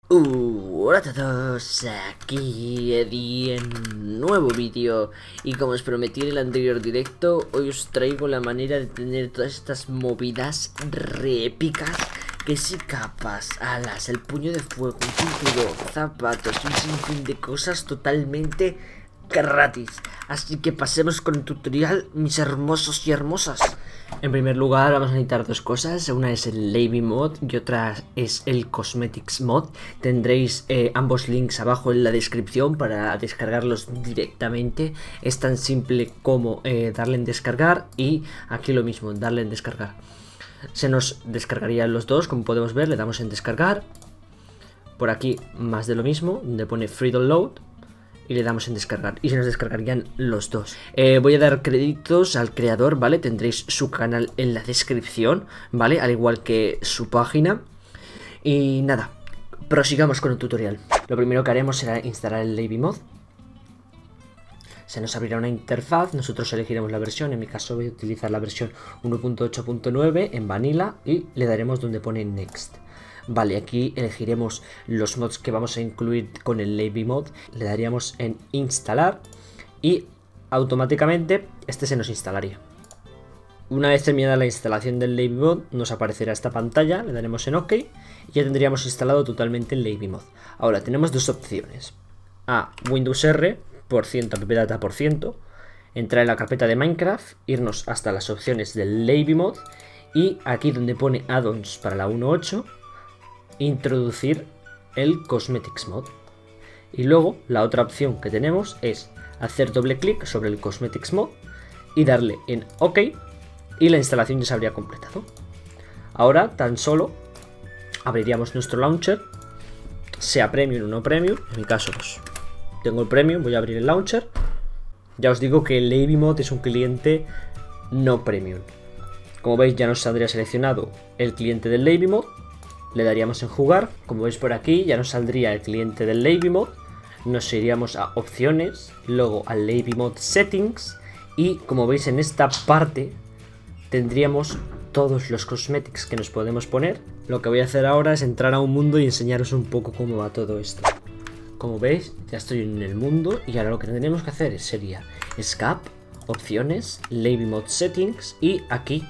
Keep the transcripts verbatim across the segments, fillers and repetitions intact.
Uh, hola a todos, aquí Eddie en nuevo vídeo. Y como os prometí en el anterior directo, hoy os traigo la manera de tener todas estas movidas re épicas, que si capas, alas, el puño de fuego, un cinturón, zapatos, un sinfín de cosas totalmente gratis. Así que pasemos con el tutorial, mis hermosos y hermosas. En primer lugar vamos a necesitar dos cosas, una es el Laby Mod y otra es el Cosmetics Mod. Tendréis eh, ambos links abajo en la descripción para descargarlos directamente. Es tan simple como eh, darle en descargar y aquí lo mismo, darle en descargar. Se nos descargarían los dos, como podemos ver, le damos en descargar. Por aquí más de lo mismo, donde pone Free Download. Y le damos en descargar y se nos descargarían los dos. eh, Voy a dar créditos al creador, ¿vale? Tendréis su canal en la descripción, ¿vale? Al igual que su página. Y nada, prosigamos con el tutorial. Lo primero que haremos será instalar el Laby Mod. Se nos abrirá una interfaz, nosotros elegiremos la versión. En mi caso voy a utilizar la versión uno punto ocho punto nueve en Vanilla y le daremos donde pone Next. Vale, aquí elegiremos los mods que vamos a incluir con el Laby Mod. Le daríamos en instalar y automáticamente este se nos instalaría. Una vez terminada la instalación del Laby Mod nos aparecerá esta pantalla, le daremos en OK y ya tendríamos instalado totalmente el Laby Mod. Ahora tenemos dos opciones. A, Windows R, por ciento, appdata por ciento, entrar en la carpeta de Minecraft, irnos hasta las opciones del Laby Mod y aquí donde pone add-ons para la uno punto ocho, introducir el Cosmetics Mod. Y luego la otra opción que tenemos es hacer doble clic sobre el Cosmetics Mod y darle en OK y la instalación ya se habría completado. Ahora tan solo abriríamos nuestro launcher, sea Premium o no Premium. En mi caso pues tengo el Premium, voy a abrir el launcher. Ya os digo que el Laby Mod es un cliente no Premium. Como veis ya nos saldría seleccionado el cliente del Laby Mod. Le daríamos en jugar, como veis por aquí ya nos saldría el cliente del Laby Mod, nos iríamos a opciones, luego al Laby Mod Settings y como veis en esta parte tendríamos todos los cosmetics que nos podemos poner. Lo que voy a hacer ahora es entrar a un mundo y enseñaros un poco cómo va todo esto. Como veis ya estoy en el mundo y ahora lo que tendríamos que hacer sería Escape, opciones, Laby Mod Settings y aquí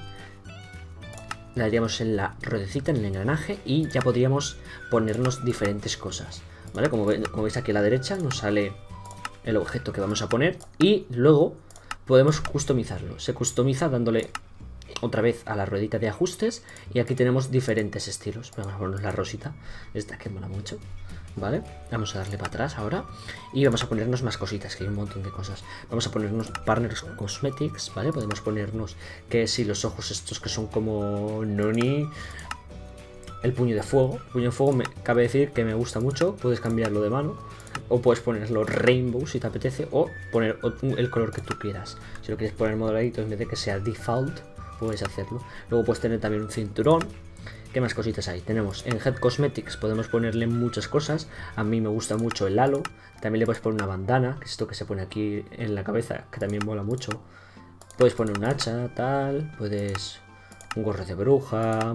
le daríamos en la ruedecita, en el engranaje y ya podríamos ponernos diferentes cosas, ¿vale? Como, ve, como veis aquí a la derecha nos sale el objeto que vamos a poner y luego podemos customizarlo. Se customiza dándole otra vez a la ruedita de ajustes y aquí tenemos diferentes estilos. Vamos a ponernos la rosita, esta que mola mucho, ¿vale? Vamos a darle para atrás ahora y vamos a ponernos más cositas, que hay un montón de cosas. Vamos a ponernos Partners Cosmetics, ¿vale? Podemos ponernos que si los ojos estos que son como Noni, el puño de fuego. El puño de fuego me cabe decir que me gusta mucho, puedes cambiarlo de mano o puedes ponerlo Rainbow si te apetece o poner el color que tú quieras. Si lo quieres poner moradito en vez de que sea default, puedes hacerlo. Luego puedes tener también un cinturón. ¿Qué más cositas hay? Tenemos en Head Cosmetics, podemos ponerle muchas cosas. A mí me gusta mucho el halo. También le puedes poner una bandana, que es esto que se pone aquí en la cabeza, que también mola mucho. Puedes poner un hacha, tal. Puedes un gorro de bruja.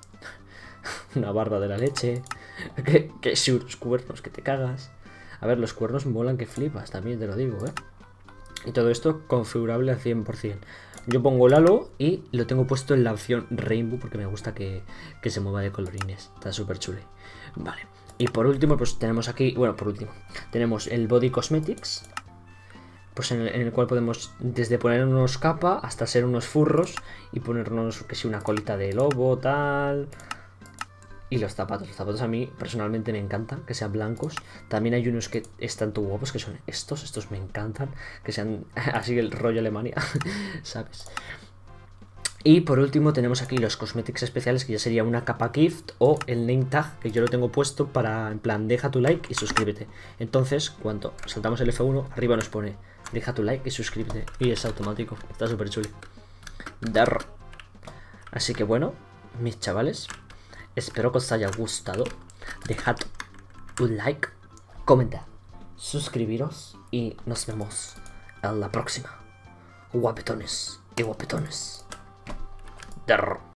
Una barba de la leche. Que, que si unos cuernos que te cagas. A ver, los cuernos molan que flipas, también te lo digo, ¿eh? Y todo esto configurable al cien por cien. Yo pongo el halo y lo tengo puesto en la opción Rainbow porque me gusta que, que se mueva de colorines. Está súper chulo. Vale. Y por último, pues tenemos aquí, bueno, por último, tenemos el Body Cosmetics, pues en el, en el cual podemos desde ponernos capa hasta ser unos furros y ponernos, que si una colita de lobo, tal. Y los zapatos, los zapatos a mí personalmente me encantan, que sean blancos. También hay unos que están tan guapos, que son estos, estos me encantan, que sean así el rollo Alemania, ¿sabes? Y por último tenemos aquí los cosmetics especiales, que ya sería una capa gift o el name tag, que yo lo tengo puesto para, en plan, deja tu like y suscríbete. Entonces, cuando saltamos el F uno, arriba nos pone, deja tu like y suscríbete. Y es automático, está súper chulo. Dar. Así que bueno, mis chavales, espero que os haya gustado. Dejad un like, comentad, suscribiros y nos vemos en la próxima. Guapetones y guapetones. Darr.